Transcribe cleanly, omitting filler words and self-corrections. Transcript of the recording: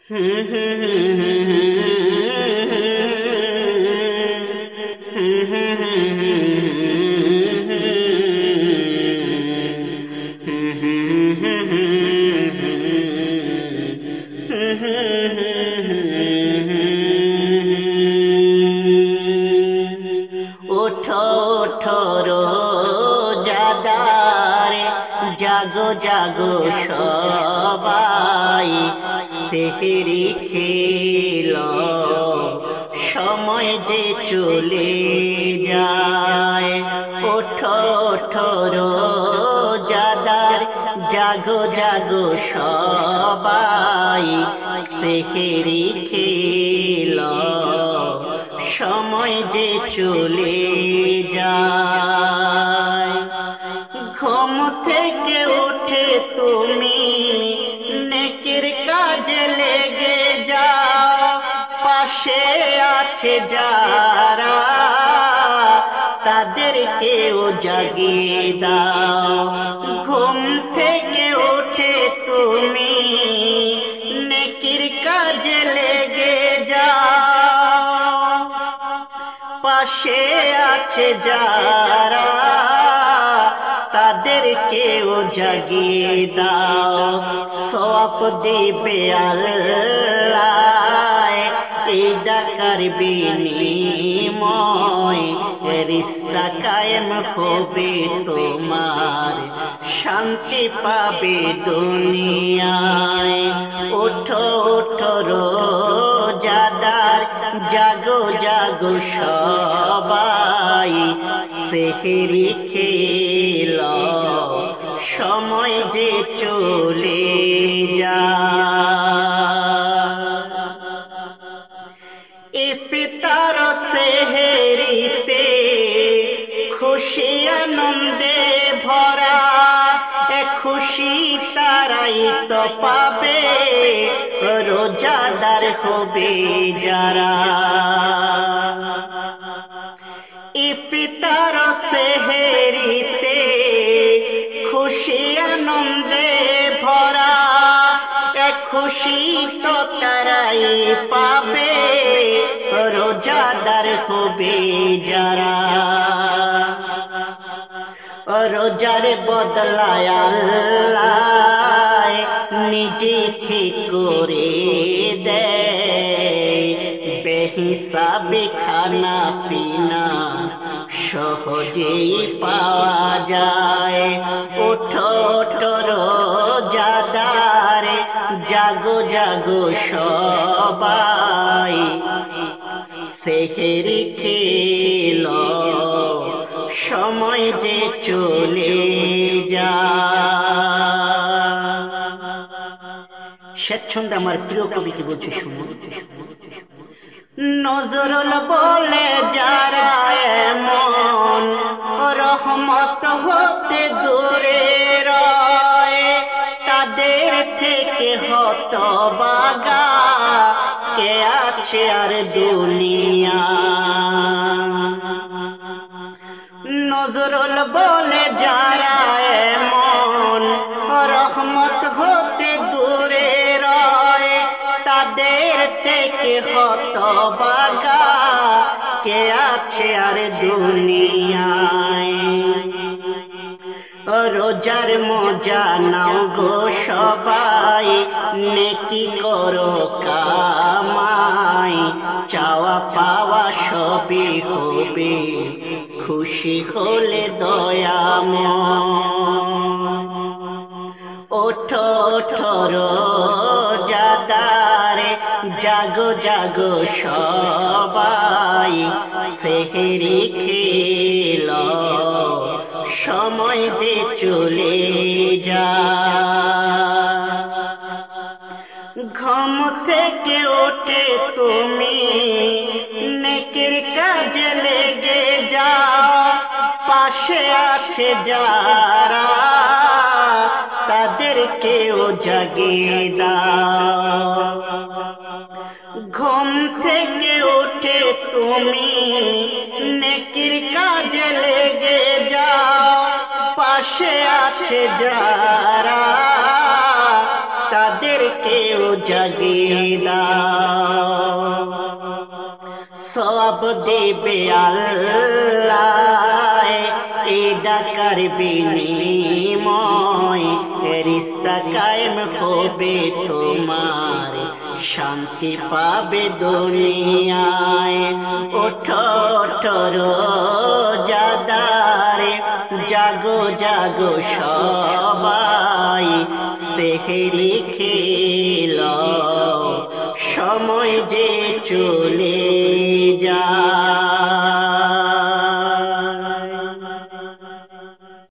ওঠো ওঠো রোজাদারে, জাগো জাগো সবাই, সেহরি খেলো, সময় যে চলে যায়। ওঠো ওঠো রোজাদার, জাগো জাগো সবাই, সেহরি খেলো, সময় যে চলে যায়। ঘুম থেকে উঠে তুমি নেকির কাজে লেগে যাও, পাশে আছে যারা তাদেরকেও জাগিয়ে দাও। ঘুম থেকে উঠে তুমি নেকির কাজে লেগে যাও, পাশে আছে যারা তাদেরকেও জাগিয়ে দাও। সওয়াব দিবে আল্লাহ এই ডাকার বিনিময়, রিশতা কায়েম হবে তোমার, শান্তি পাবে দুনিয়ায়। ওঠো ওঠো রোজাদার, জাগো জাগো সবাই, সেহরি খেলো, সময় যে চলে যায়। ইফতার সেহরিতে খুশি আনন্দে ভরা, খুশি তারাই তো পাবে রোজাদার হবে যারা। ইফতার সেহরিতে খুশি আনন্দে ভরা, খুশি তো তারাই পাবে রোজাদার হবে যারা। রোজার বদলায় আল্লাহ নিজে ঠিক করে দেয়, বেহিসাবে খানা পিনা সহজেই পাওয়া যায়। ওঠো ওঠো রোজাদার, জাগো জাগো সবাই, সেহরি খেলো, সময় যে চলে যায়। স্বেচ্ছন্দে আমার প্রিয় কবিকে বলছি শুনুন। নজরুল বলে যারা এমন রহমত হতে দূরে রয়, তাদের থেকে হতভাগা কে আছে আর দুনিয়া। নজরুল বলে যারা এমন রহমত হতে দূরে রয়, তাদের থেকে হতভাগা কে আছে আর দুনিয়ায়। রোজার মজা নাও গো সবাই, নেকি করো কামাই, চাওয়া পাওয়া সবই হবে খুশি হলে দয়াময়। ওঠো ওঠো রোজাদার, জাগো জাগো সবাই, সেহরি খেলো, সময় যে চলে যায়। ঘুম থেকে উঠে তুমি নেকির কাজে লেগে যাও, পাশে আছে যারা তাদেরকেও জাগিয়ে দাও। ঘুম থেকে উঠে তুমি নেকির কাজে লেগে যাও, পাশে আছে যারা তাদেরকেও জাগিয়ে দাও সওয়াব দেবে আল্লাহ এই ডাকার বিনিময় রিশতা কায়েম হবে তোমার শান্তি পাবে দুনিয়ায় ওঠো ওঠো রোজাদারে জাগো জাগো সবাই সেহরি খেলো সময় যে চলে যায়।